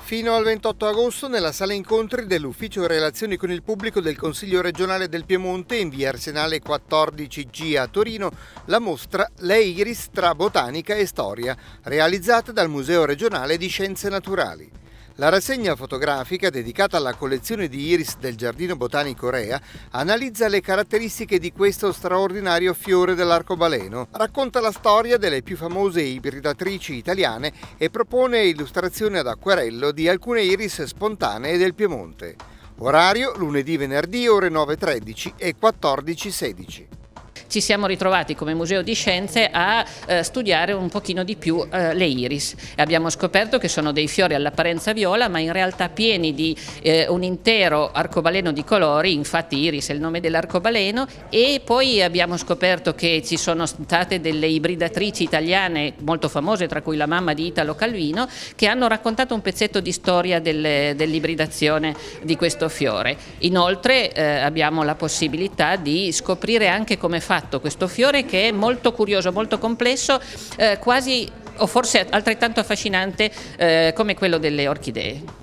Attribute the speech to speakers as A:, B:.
A: Fino al 28 agosto nella sala incontri dell'Ufficio Relazioni con il Pubblico del Consiglio regionale del Piemonte in via Arsenale 14G a Torino la mostra Le Iris tra botanica e storia, realizzata dal Museo regionale di Scienze Naturali. La rassegna fotografica, dedicata alla collezione di iris del Giardino Botanico Rea, analizza le caratteristiche di questo straordinario fiore dell'arcobaleno, racconta la storia delle più famose ibridatrici italiane e propone illustrazioni ad acquerello di alcune iris spontanee del Piemonte. Orario lunedì, venerdì, ore 9:13 e 14:16.
B: Ci siamo ritrovati come Museo di Scienze a studiare un pochino di più le iris. Abbiamo scoperto che sono dei fiori all'apparenza viola, ma in realtà pieni di un intero arcobaleno di colori, infatti iris è il nome dell'arcobaleno, e poi abbiamo scoperto che ci sono state delle ibridatrici italiane molto famose, tra cui la mamma di Italo Calvino, che hanno raccontato un pezzetto di storia dell'ibridazione di questo fiore. Inoltre abbiamo la possibilità di scoprire anche come è fatto questo fiore, che è molto curioso, molto complesso, quasi o forse altrettanto affascinante come quello delle orchidee.